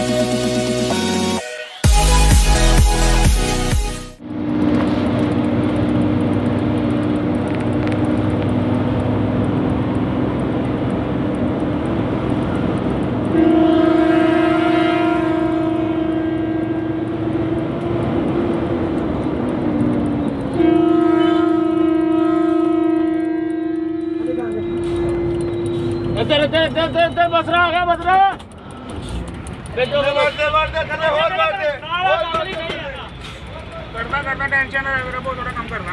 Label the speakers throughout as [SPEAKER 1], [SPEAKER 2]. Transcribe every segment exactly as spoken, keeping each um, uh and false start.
[SPEAKER 1] इधर इधर इधर इधर बस रहा है बस रहा देखो बढ़ते बढ़ते करते और बढ़ते करना करना टेंशन है मेरे को थोड़ा कम करना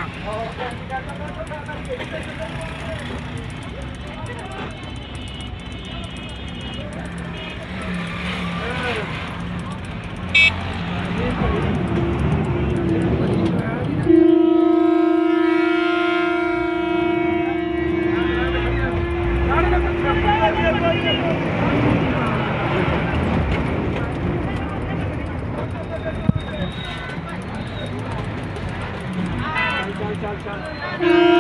[SPEAKER 1] चल चल चल